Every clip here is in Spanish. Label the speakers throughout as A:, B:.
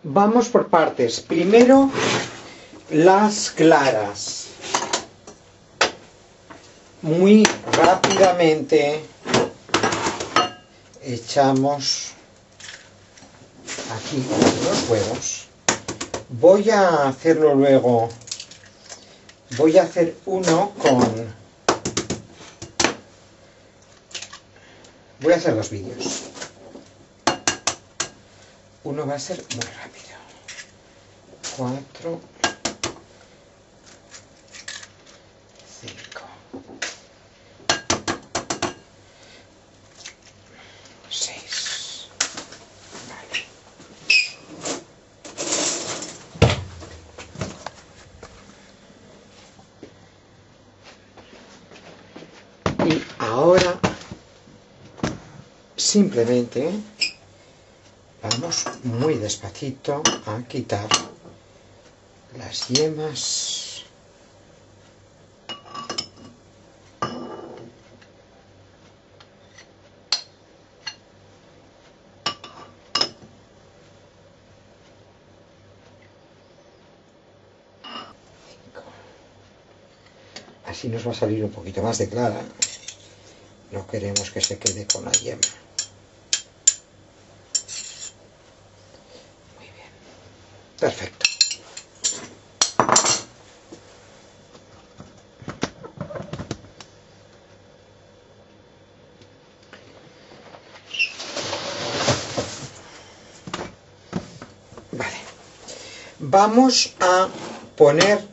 A: Vamos por partes. Primero, las claras. Muy rápidamente echamos aquí los huevos. Voy a hacerlo luego. Voy a hacer uno con... Voy a hacer dos vídeos. Uno va a ser muy rápido. 4, 5, 6. Vale. Y ahora simplemente vamos muy despacito a quitar las yemas. Así nos va a salir un poquito más de clara. No queremos que se quede con la yema. Muy bien. Perfecto. Vale. Vamos a poner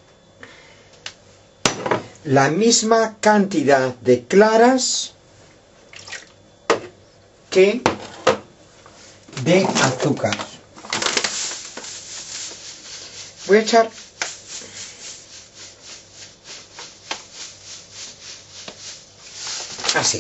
A: la misma cantidad de claras que de azúcar. Voy a echar así.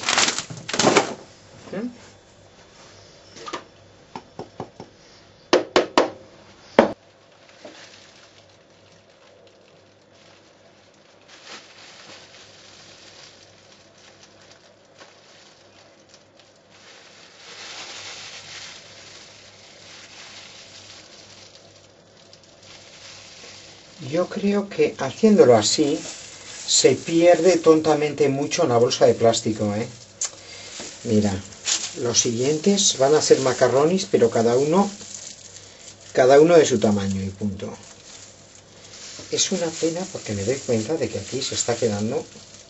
A: Yo creo que haciéndolo así se pierde tontamente mucho en la bolsa de plástico, ¿eh? Mira, los siguientes van a ser macarronis, pero cada uno de su tamaño y punto. Es una pena porque me doy cuenta de que aquí se está quedando